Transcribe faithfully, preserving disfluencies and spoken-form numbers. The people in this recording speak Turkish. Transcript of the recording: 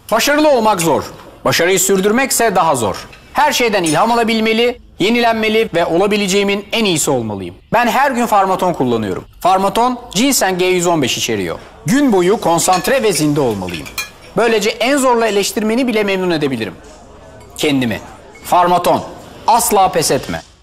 Başarılı olmak zor. Başarıyı sürdürmekse daha zor. Her şeyden ilham alabilmeli, yenilenmeli ve olabileceğimin en iyisi olmalıyım. Ben her gün Farmaton kullanıyorum. Farmaton, ginseng G yüz on beş içeriyor. Gün boyu konsantre ve zinde olmalıyım. Böylece en zorla eleştirmeni bile memnun edebilirim. Kendimi. Farmaton. Asla pes etme.